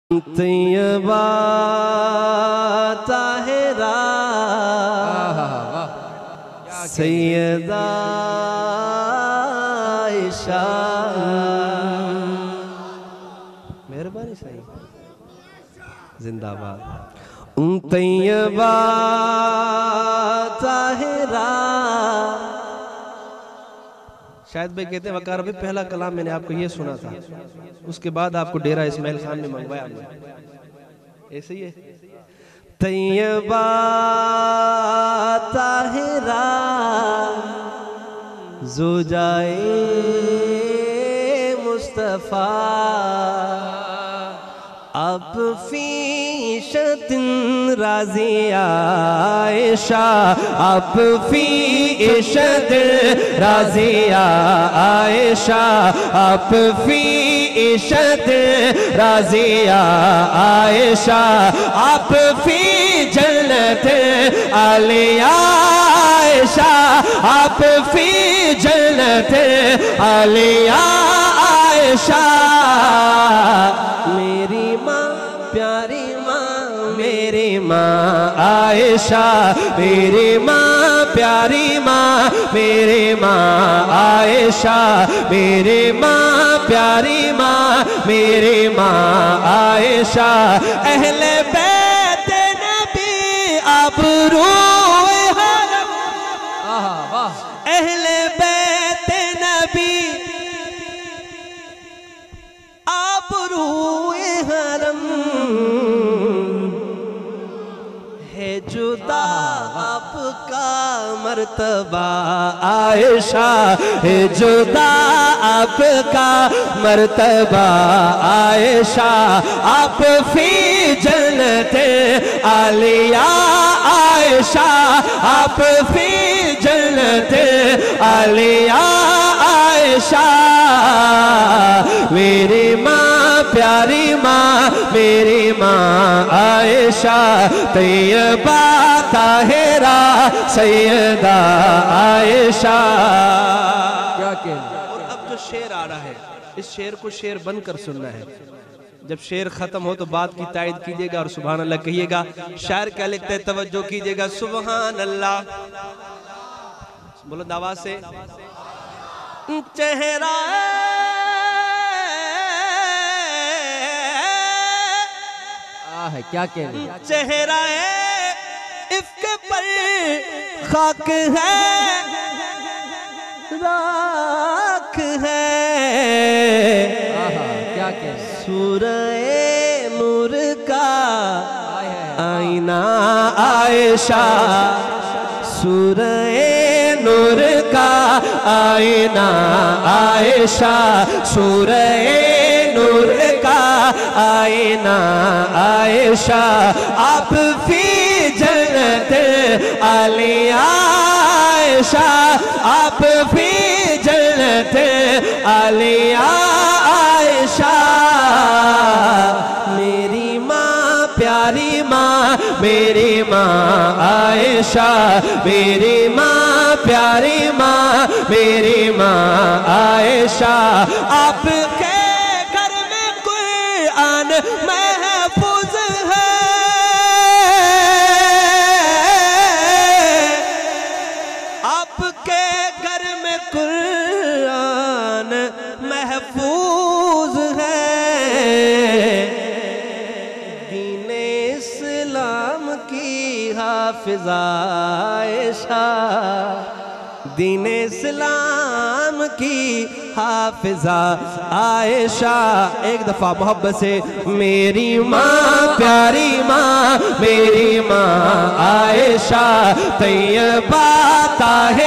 तैयबा ताहिरा सैयदा आयशा। मेहरबानी सही जिंदाबाद। तैयबा ताहिरा। शायद भाई कहते हैं वकार भाई पहला कलाम मैंने आपको ये सुना था, उसके बाद आपको डेरा इस्माइल खान ने मंगवाया। ऐसे ही है। तैयबा ताहिरा ज़ौजाए मुस्तफ़ा अब फीशतिन राज़िया आयशा अब फीशतिन राज़िया आयशा अब फीशतिन राज़िया आयशा अब फी जन्नत आलिया आयशा अब फी जन्नत आलिया आयशा। मेरी माँ प्यारी माँ मेरी माँ आयशा मेरी माँ प्यारी माँ मेरी माँ आयशा मेरी माँ प्यारी माँ मेरी माँ आयशा। अहले बैत नबी आबरूए हरम अहले बैत नबी आबरूए हरम है जुदा आपका मर्तबा आयशा है जुदा आपका मर्तबा आयशा आप फी जन्नत आलिया आयशा आप फी जन्नत आलिया आयशा। मेरी माँ प्यारी माँ मेरी माँ आयशा तैयबा ताहिरा सैयदा आयशा। क्या कहना। और अब जो शेर आ रहा है इस शेर को शेर बनकर सुनना है। जब शेर खत्म हो तो बात की तायद कीजिएगा और सुभान अल्लाह कहिएगा। शायर क्या लिखते हैं तवज्जो कीजिएगा। सुभान अल्लाह बुलंद आवाज से। चेहरा है क्या कहने। चेहरा इफ्क पर खाक है राख है क्या कहने। सूरह नूर का आईना आयशा सूरह नूर का आईना आयशा सूरह नूर का आईना आयशा आप फी जन्नत आलिया आयशा आप फी जन्नत आलिया आयशा। मेरी माँ प्यारी माँ मेरी माँ आयशा मेरी माँ प्यारी माँ मेरी माँ आयशा आपके घर में कुरान महफूज है आपके घर में कुरान महफूज है। दीने इस्लाम की हाफिज़ा आयशा दीने इस्लाम की हाफिज़ा आयशा। एक दफा मोहब्बत से। मेरी माँ प्यारी माँ मेरी माँ आयशा तैयबा ताहिरा